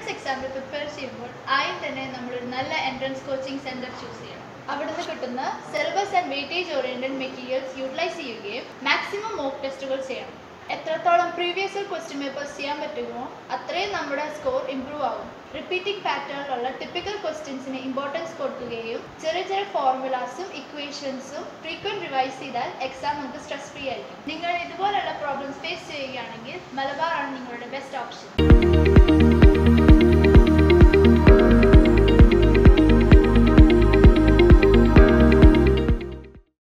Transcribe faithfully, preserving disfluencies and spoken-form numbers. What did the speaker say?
Entrance എക്സാമിന് prepare ചെയ്യുമ്പോൾ ആദ്യം തന്നെ നമ്മളൊരു നല്ല എൻട്രൻസ് കോച്ചിങ് സെൻറ്റർ ചൂസ് ചെയ്യണം. അവിടുന്ന് കിട്ടുന്ന syllabus and weightage oriented materials utilise ചെയ്യുകയും മാക്സിമം മോക്ക് ടെസ്റ്റുകൾ ചെയ്യണം. എത്രത്തോളം പ്രീവിയസ് ക്വസ്റ്റ്യൻ പേപ്പേഴ്സ് ചെയ്യാൻ പറ്റുമോ അത്രയും നമ്മുടെ സ്കോർ ഇംപ്രൂവ് ആകും. റിപ്പീറ്റിംഗ് പാറ്റേണിലുള്ള ടിപ്പിക്കൽ ക്വസ്റ്റ്യൻസിന് ഇമ്പോർട്ടൻസ് കൊടുക്കുകയും ചെറിയ ചെറിയ ഫോർമുലാസും ഇക്വേഷൻസും ഫ്രീക്വൻറ്റ് റിവൈസ് ചെയ്താൽ എക്സാം നമുക്ക് സ്ട്രെസ് ഫ്രീ ആയിരിക്കും. നിങ്ങൾ ഇതുപോലുള്ള പ്രോബ്ലംസ് ഫേസ് ചെയ്യുകയാണെങ്കിൽ മലബാർ ആണ് നിങ്ങളുടെ ബെസ്റ്റ് ഓപ്ഷൻ.